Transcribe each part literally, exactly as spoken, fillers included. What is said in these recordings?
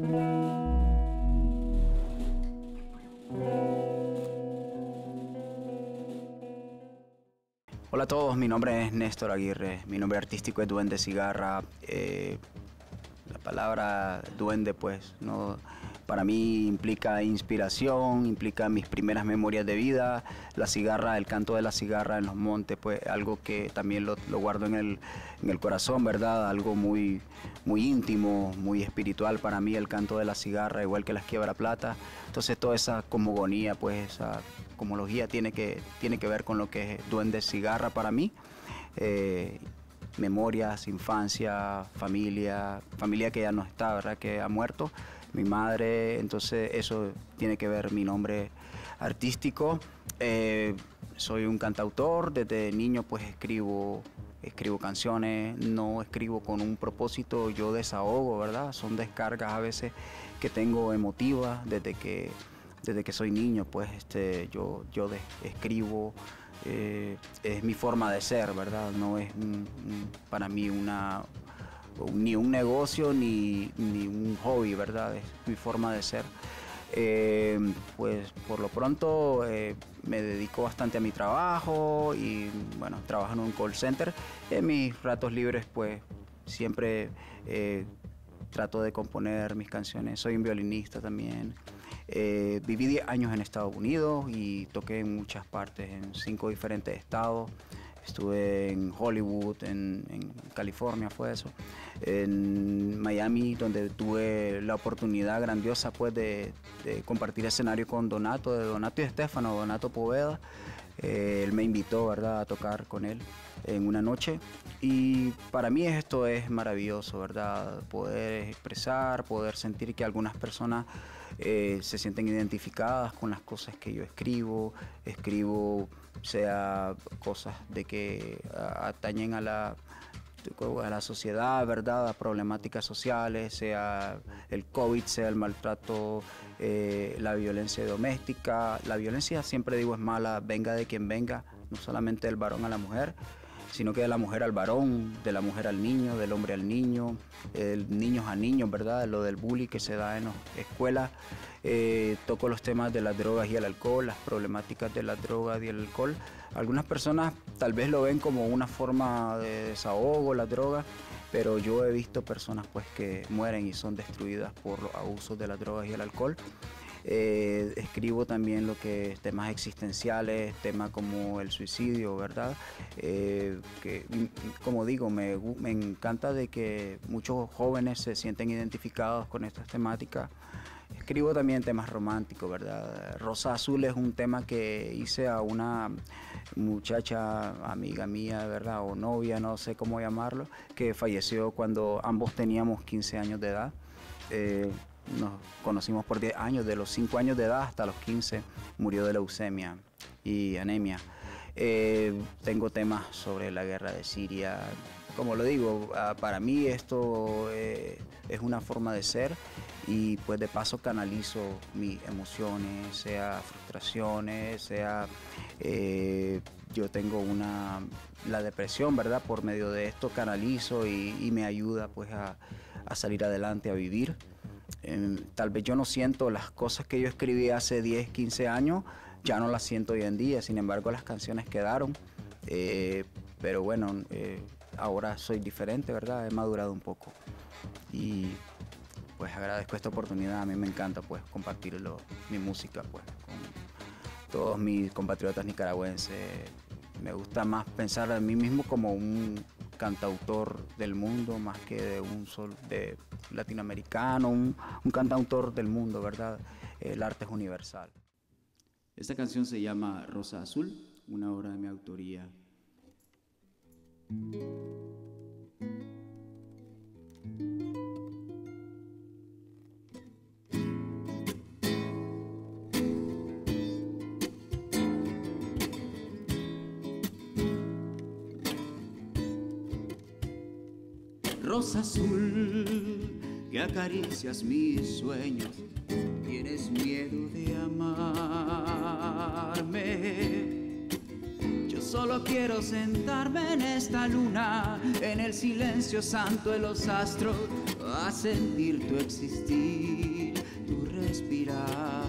Hola a todos, mi nombre es Néstor Aguirre, mi nombre artístico es Duende Cigarra. Eh, la palabra duende pues no, para mí implica inspiración, implica mis primeras memorias de vida, la cigarra, el canto de la cigarra en los montes, pues algo que también lo, lo guardo en el, en el corazón, ¿verdad? Algo muy, muy íntimo, muy espiritual para mí el canto de la cigarra, igual que las quiebraplata. Entonces toda esa cosmogonía, pues esa cosmología tiene que, tiene que ver con lo que es Duende Cigarra para mí. Eh, memorias, infancia, familia, familia que ya no está, ¿verdad? Que ha muerto, mi madre, entonces eso tiene que ver mi nombre artístico. Eh, soy un cantautor, desde niño pues escribo, escribo canciones, no escribo con un propósito, yo desahogo, ¿verdad? Son descargas a veces que tengo emotivas desde que, desde que soy niño, pues este, yo, yo de, escribo. Eh, es mi forma de ser, ¿verdad? No es un, un, para mí una, ni un negocio ni, ni un hobby, ¿verdad? Es mi forma de ser. Eh, pues por lo pronto eh, me dedico bastante a mi trabajo y bueno, trabajo en un call center. En mis ratos libres pues siempre eh, trato de componer mis canciones, soy un violinista también. Eh, viví diez años en Estados Unidos y toqué en muchas partes, en cinco diferentes estados. Estuve en Hollywood, en, en California fue eso, en Miami, donde tuve la oportunidad grandiosa pues de, de compartir escenario con Donato, de Donato y Estefano, Donato Poveda. Eh, él me invitó, ¿verdad?, a tocar con él en una noche. Y para mí esto es maravilloso, ¿verdad? Poder expresar, poder sentir que algunas personas eh, se sienten identificadas con las cosas que yo escribo. Escribo, sea cosas de que atañen a la, a la sociedad, ¿verdad? A problemáticas sociales, sea el COVID, sea el maltrato, eh, la violencia doméstica. La violencia, siempre digo, es mala, venga de quien venga, no solamente del varón a la mujer, sino que de la mujer al varón, de la mujer al niño, del hombre al niño, eh, niños a niños, ¿verdad? Lo del bullying que se da en las escuelas. Eh, toco los temas de las drogas y el alcohol, las problemáticas de las drogas y el alcohol. Algunas personas tal vez lo ven como una forma de desahogo, la droga, pero yo he visto personas pues que mueren y son destruidas por los abusos de las drogas y el alcohol. Eh, escribo también lo que es temas existenciales, temas como el suicidio, ¿verdad? Eh, que, como digo, me, me encanta de que muchos jóvenes se sienten identificados con estas temáticas. Escribo también temas románticos, ¿verdad? Rosa Azul es un tema que hice a una muchacha, amiga mía, ¿verdad? O novia, no sé cómo llamarlo, que falleció cuando ambos teníamos quince años de edad. Eh, Nos conocimos por diez años, de los cinco años de edad hasta los quince, murió de leucemia y anemia. Eh, tengo temas sobre la guerra de Siria. Como lo digo, para mí esto eh, es una forma de ser y pues de paso canalizo mis emociones, sea frustraciones, sea eh, yo tengo una la depresión, ¿verdad? Por medio de esto canalizo y, y me ayuda pues a, a salir adelante, a vivir. Eh, tal vez yo no siento las cosas que yo escribí hace diez, quince años, ya no las siento hoy en día, sin embargo las canciones quedaron, eh, pero bueno, eh, ahora soy diferente, ¿verdad? He madurado un poco y pues agradezco esta oportunidad. A mí me encanta pues compartirlo, mi música pues con todos mis compatriotas nicaragüenses. Me gusta más pensar a mí mismo como un cantautor del mundo más que de un solo de latinoamericano, un, un cantautor del mundo, ¿verdad? El arte es universal. Esta canción se llama Rosa Azul, una obra de mi autoría. Rosa azul, que acaricias mis sueños, tienes miedo de amarme. Yo Solo quiero sentarme en esta luna, en el silencio santo de los astros, a sentir tu existir, tu respirar.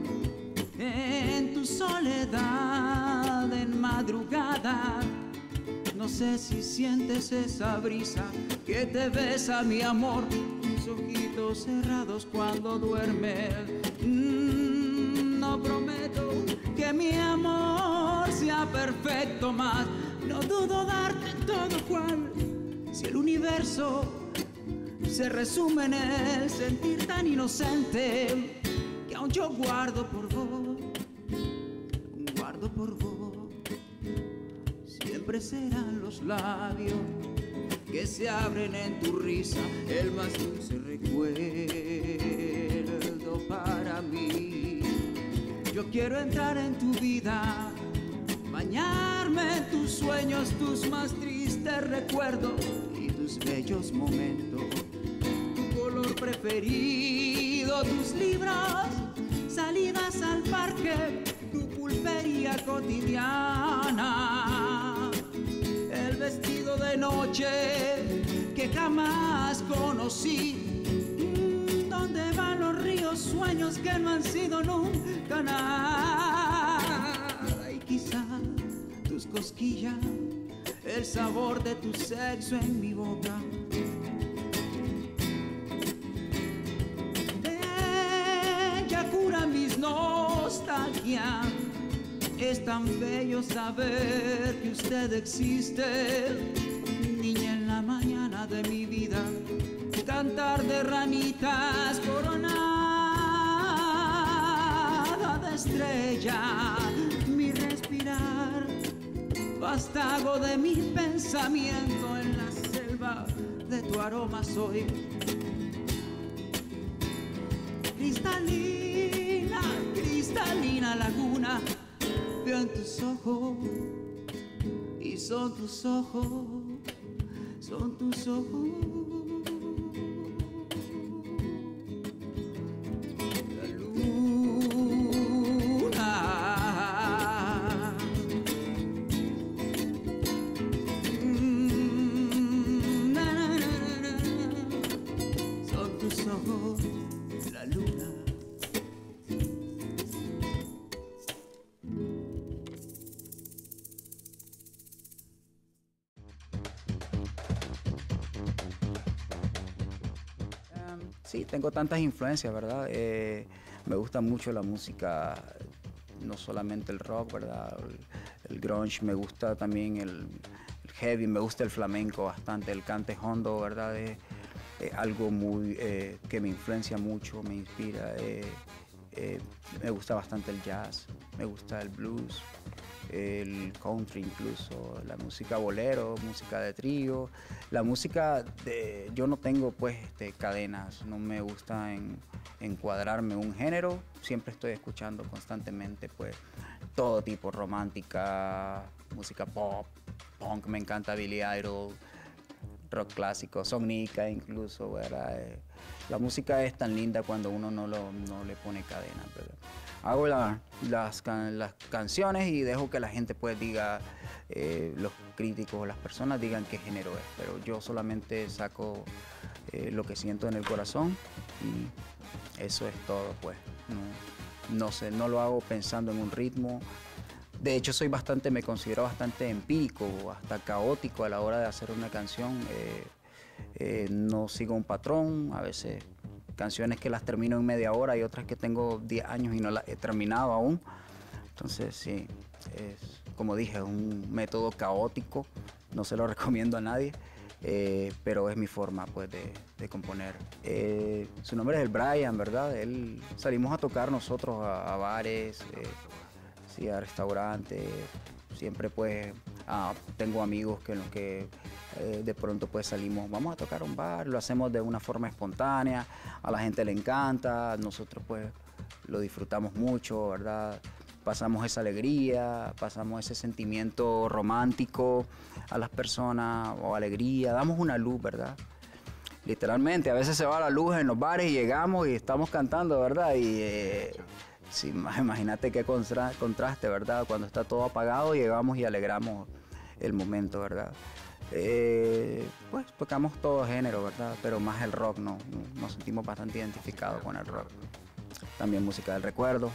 En tu soledad, en madrugada, no sé si sientes esa brisa que te besa, mi amor, tus ojitos cerrados cuando duermes. Mm, no prometo que mi amor sea perfecto, mas no dudo darte todo cual. Si el universo se resume en el sentir tan inocente que aún yo guardo por vos, guardo por vos. Siempre serán los labios que se abren en tu risa, el más dulce recuerdo para mí. Yo quiero entrar en tu vida, bañarme en tus sueños, tus más tristes recuerdos y tus bellos momentos. Tu color preferido, tus libros, salidas al parque, tu pulpería cotidiana, el vestido de noche que jamás conocí. ¿Dónde van los ríos, sueños que no han sido nunca nada? Y quizá tus cosquillas, el sabor de tu sexo en mi boca. Ella cura mis nostalgias. Es tan bello saber que usted existe, niña en la mañana de mi vida. Cantar de ranitas coronada de estrella, mi respirar, vástago de mi pensamiento, en la selva de tu aroma soy. Cristalina, cristalina laguna, veo en tus ojos y son tus ojos, son tus ojos. Sí, tengo tantas influencias, ¿verdad? Eh, me gusta mucho la música, no solamente el rock, ¿verdad? El, el grunge, me gusta también el, el heavy, me gusta el flamenco bastante, el cante hondo, ¿verdad? Es, es algo muy, eh, que me influencia mucho, me inspira. Eh, eh, me gusta bastante el jazz, me gusta el blues, el country incluso, la música bolero, música de trío, la música de, yo no tengo pues este, cadenas, no me gusta en, encuadrarme un género, siempre estoy escuchando constantemente pues todo tipo, romántica, música pop, punk, me encanta Billy Idol, rock clásico, sonica incluso, ¿verdad? Eh, la música es tan linda cuando uno no, lo, no le pone cadenas, ¿verdad? Hago la, las, can, las canciones y dejo que la gente pues diga, eh, los críticos o las personas digan qué género es, pero yo solamente saco eh, lo que siento en el corazón y eso es todo pues. No, no sé, no lo hago pensando en un ritmo. De hecho soy bastante, me considero bastante empírico, hasta caótico a la hora de hacer una canción. Eh, eh, no sigo un patrón, a veces canciones que las termino en media hora y otras que tengo diez años y no las he terminado aún. Entonces sí, es, como dije, es un método caótico, no se lo recomiendo a nadie, eh, pero es mi forma pues de, de componer. Eh, su nombre es el Brian, ¿verdad? Él, salimos a tocar nosotros a, a bares, eh, sí, a restaurantes, siempre pues ah, tengo amigos que en los que eh, de pronto pues salimos, vamos a tocar a un bar, lo hacemos de una forma espontánea, a la gente le encanta, nosotros pues lo disfrutamos mucho, ¿verdad? Pasamos esa alegría, pasamos ese sentimiento romántico a las personas, o alegría, damos una luz, ¿verdad? Literalmente, a veces se va la luz en los bares y llegamos y estamos cantando, ¿verdad? Y eh, Sí, imagínate qué contra contraste, ¿verdad? Cuando está todo apagado llegamos y alegramos el momento, ¿verdad? Eh, pues tocamos todo género, ¿verdad? Pero más el rock, ¿no? Nos sentimos bastante identificados con el rock. También música del recuerdo.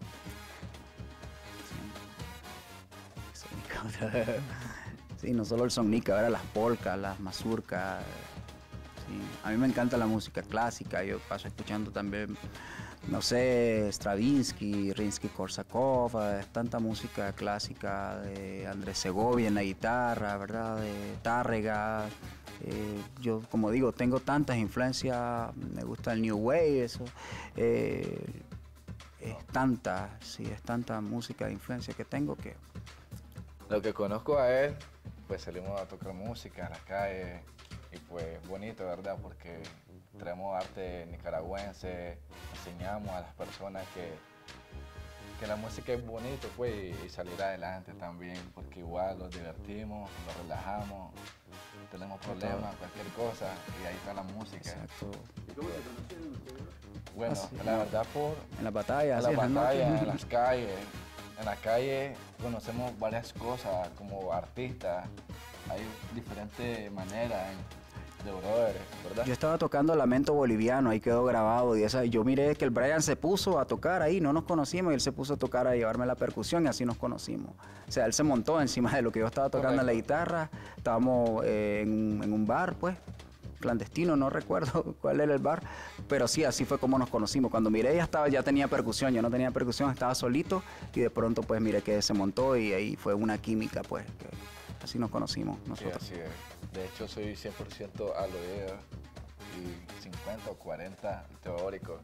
Sí, no solo el sonica, ahora las polcas, las mazurcas. Sí. A mí me encanta la música clásica, yo paso escuchando también, no sé, Stravinsky, Rimsky-Korsakov, eh, tanta música clásica de Andrés Segovia en la guitarra, ¿verdad? De Tárrega. Eh, yo, como digo, tengo tantas influencias, me gusta el New Wave, eso. Eh, es tanta, sí, es tanta música de influencia que tengo que... Lo que conozco a él, pues salimos a tocar música en las calles y pues bonito, ¿verdad? Porque traemos arte nicaragüense, enseñamos a las personas que, que la música es bonito, pues, y salir adelante también, porque igual nos divertimos, nos relajamos, tenemos problemas, cualquier cosa, y ahí está la música. Exacto. ¿Y cómo se conocieron ustedes? Bueno, Así, la verdad por... En las batallas, En sí, las en las batallas, noches. en las calles. En la calle conocemos varias cosas como artistas. Hay diferentes maneras de brothers, ¿verdad? Yo estaba tocando Lamento Boliviano, ahí quedó grabado. Y esa, yo miré que el Brian se puso a tocar ahí, no nos conocimos, y él se puso a tocar, a llevarme la percusión y así nos conocimos. O sea, él se montó encima de lo que yo estaba tocando. Correcto. En la guitarra. Estábamos eh, en, en un bar, pues, clandestino, no recuerdo cuál era el bar, pero sí, así fue como nos conocimos. Cuando miré ya estaba, ya tenía percusión, yo no tenía percusión, estaba solito y de pronto pues miré que se montó y ahí fue una química, pues, que así nos conocimos nosotros. Sí, así es. De hecho soy cien por ciento a lo de y cincuenta o cuarenta teórico.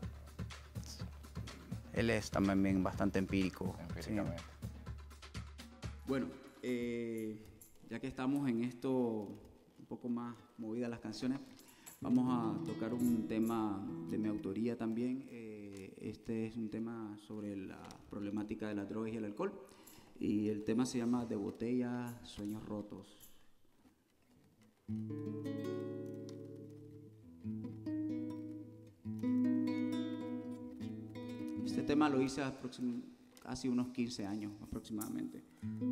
Él es también bastante empírico. Empíricamente. Sí. Bueno, eh, ya que estamos en esto un poco más movidas las canciones, vamos a tocar un tema de mi autoría también. Eh, este es un tema sobre la problemática de las drogas y el alcohol, y el tema se llama De Botella, Sueños Rotos. Este tema lo hice hace unos quince años aproximadamente.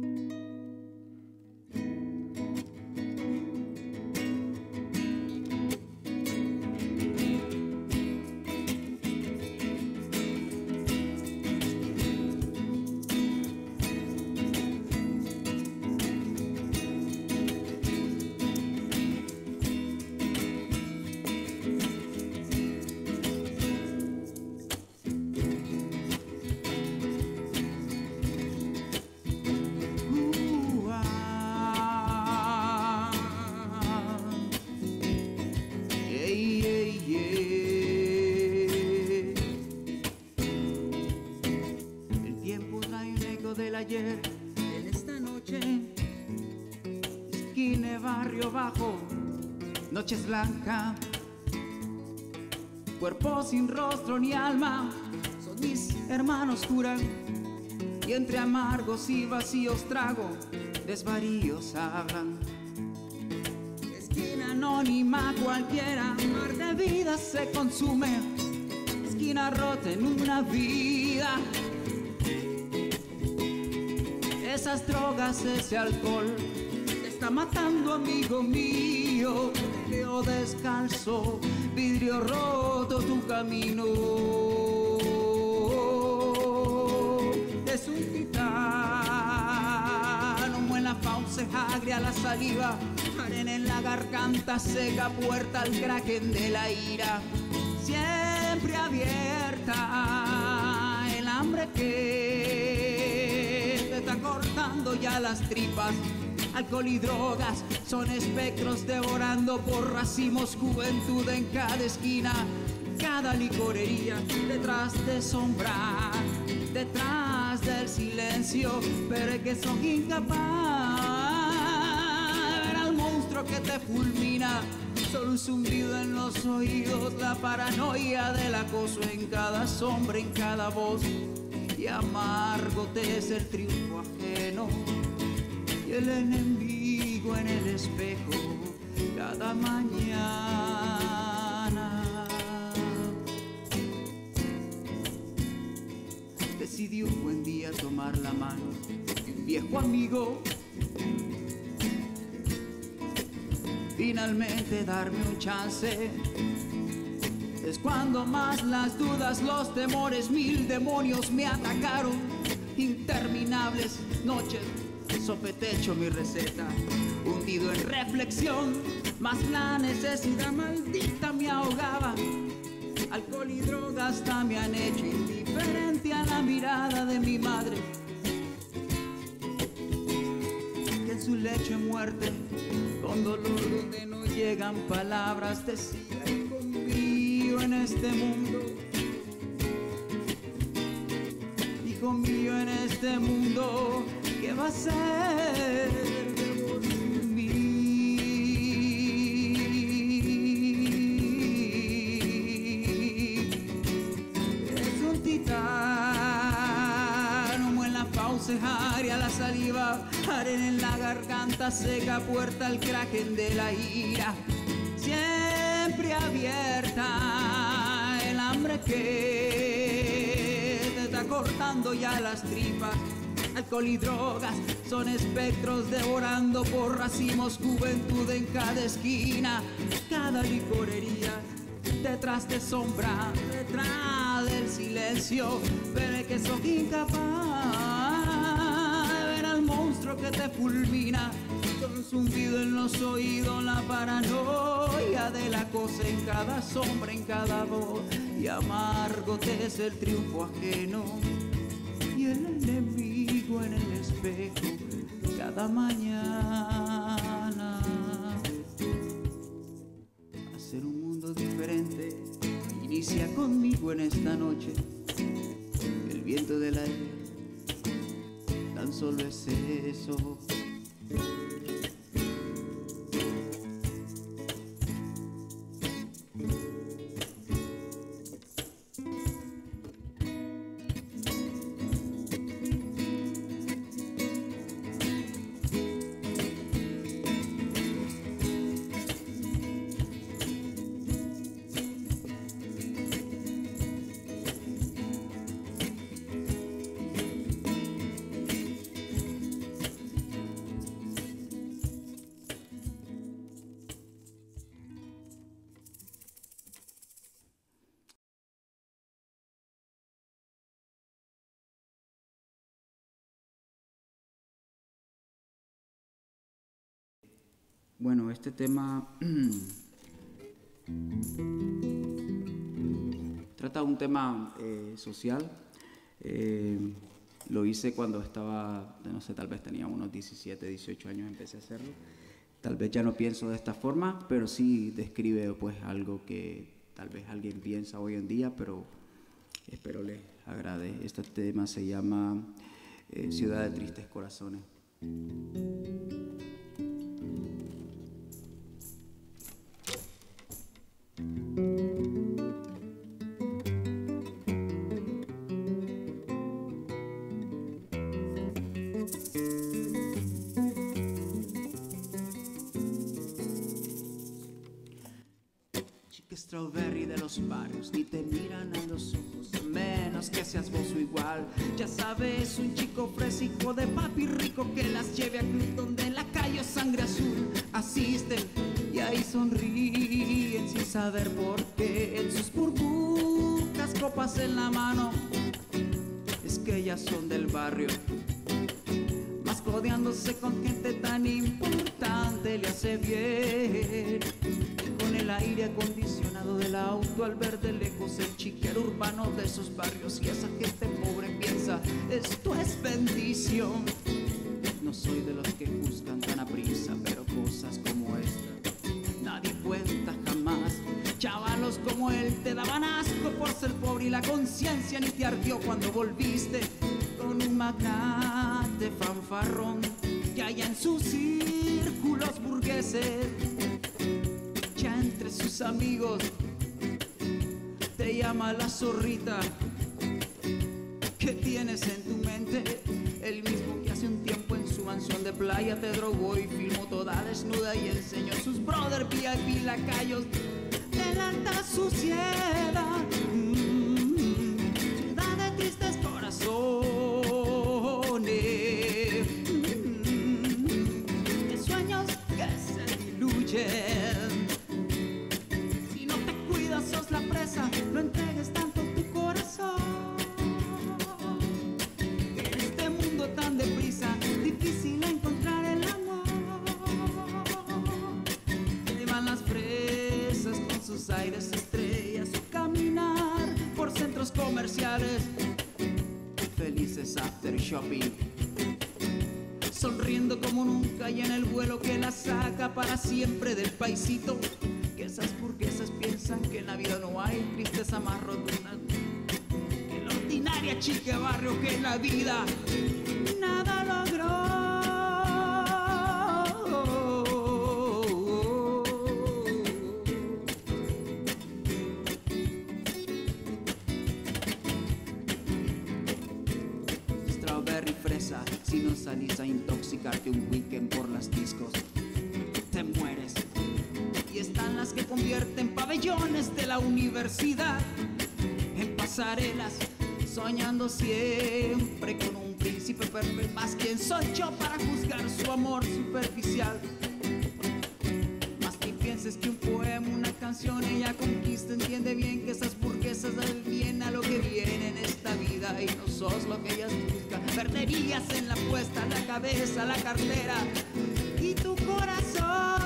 Ayer, en esta noche, esquina barrio bajo, noche blanca, cuerpo sin rostro ni alma, son mis hermanos curan, y entre amargos y vacíos trago, desvaríos hablan. Esquina anónima cualquiera, mar de vida se consume, esquina rota en una vida. Esas drogas, ese alcohol, te está matando, amigo mío. Veo descalzo, vidrio roto tu camino. Es un titán, como en la fauce agria la saliva, arena en la garganta seca, puerta al kraken de la ira. Siempre abierta, el hambre que está cortando ya las tripas, alcohol y drogas son espectros devorando por racimos, juventud en cada esquina, cada licorería, detrás de sombra, detrás del silencio, pero es que son incapaz de ver al monstruo que te fulmina, solo un zumbido en los oídos, la paranoia del acoso en cada sombra, en cada voz. Y amargo te es el triunfo ajeno y el enemigo en el espejo cada mañana. Te tomar la mano de un viejo amigo, finalmente darme un chance. Es cuando más las dudas, los temores, mil demonios me atacaron. Interminables noches, sopetecho mi receta, hundido en reflexión, más la necesidad maldita me ahogaba. Alcohol y drogas hasta me han hecho indiferente a la mirada de mi madre, que en su lecho de muerte, con dolor donde no llegan palabras, decía: hijo mío en este mundo, hijo mío en este mundo, ¿qué va a ser de vos sin mí? Es un titán, en la pausejaria, la saliva, arena en la garganta seca, puerta al kraken de la ira, siempre abierta, el hambre que te está cortando ya las tripas. Alcohol y drogas son espectros devorando por racimos, juventud en cada esquina, cada licorería, detrás de sombra, detrás del silencio, pero es que soy incapaz de ver al monstruo que te fulmina, con zumbido en los oídos, la paranoia de la cosa en cada sombra, en cada voz, y amargo te es el triunfo ajeno y el enemigo en el espejo cada mañana. Hacer un mundo diferente inicia conmigo en esta noche. El viento del aire tan solo es eso. Bueno, este tema trata un tema eh, social. Eh, lo hice cuando estaba, no sé, tal vez tenía unos diecisiete, dieciocho años, empecé a hacerlo. Tal vez ya no pienso de esta forma, pero sí describe pues algo que tal vez alguien piensa hoy en día, pero espero les agrade. Este tema se llama eh, Ciudad de Tristes Corazones. Strawberry de los barrios, ni te miran a los ojos, menos que seas vos o igual. Ya sabes, un chico fresco de papi rico que las lleve a club donde la calle sangre azul. Asisten y ahí sonríen sin saber por qué. En sus burbujas, copas en la mano, es que ellas son del barrio. Más codeándose con gente tan importante le hace bien. Con el aire acondicionado del auto al ver de lejos el chiquero urbano de esos barrios, y esa gente pobre piensa, esto es bendición. No soy de los que juzgan tan a prisa, pero cosas como esta nadie cuenta jamás. Chavalos como él te daban asco por ser pobre y la conciencia ni te ardió cuando volviste con un magnate fanfarrón que haya en sus círculos burgueses. Ya entre sus amigos te llama la zorrita. ¿Qué tienes en tu mente? El mismo que hace un tiempo en su mansión de playa te drogó y filmó toda desnuda y enseñó sus brother V I P lacayos de la alta suciedad. Mm, ciudad de tristes corazones. sos la presa, no entregues tanto tu corazón. En este mundo tan deprisa, difícil encontrar el amor. Llevan las fresas con sus aires estrellas, su caminar por centros comerciales, felices after shopping, sonriendo como nunca y en el vuelo que la saca para siempre del paisito. Que esas burguesas piensan que en la vida no hay tristeza más rotunda que la ordinaria chica de barrio, que en la vida nada logró. Strawberry fresa, si no salís a intoxicarte un weekend por las discos, te mueres. Y están las que convierten pabellones de la universidad en pasarelas, soñando siempre con un príncipe perfecto. Más quién soy yo para juzgar su amor superficial. Más que pienses que un poema, una canción, ella conquista, entiende bien que esas burguesas dan bien a lo que viene en esta vida y no sos lo que ellas buscan. Perderías en la apuesta, la cabeza, la cartera y tu corazón.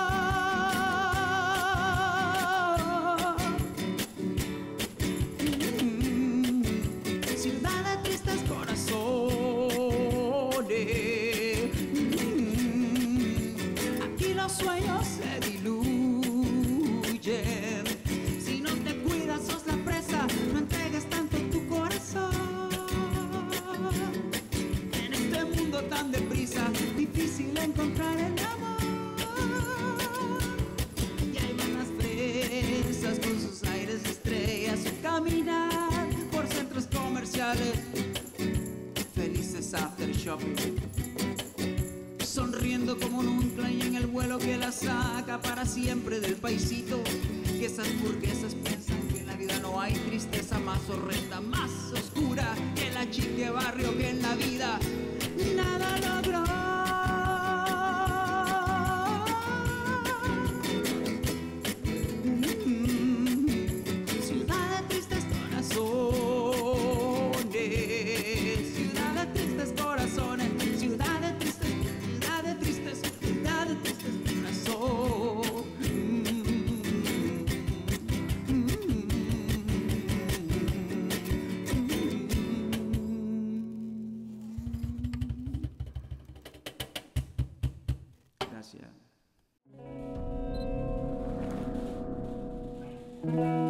Aquí los sueños se diluyen. Si no te cuidas, sos la presa, no entregues tanto tu corazón. En este mundo tan deprisa, difícil encontrar el amor. Y ahí van las fresas con sus aires de estrellas, su caminar por centros comerciales, felices after shopping, sonriendo como nunca y en el vuelo que la saca para siempre del paisito. Que esas burguesas piensan que en la vida no hay tristeza más horrenda, más oscura que la chica de barrio, que en la vida nada logró. Ciudad de tristes corazones, ciudad de tristes corazones, ciudad de tristes, ciudad de tristes, ciudad de tristes corazones. Gracias.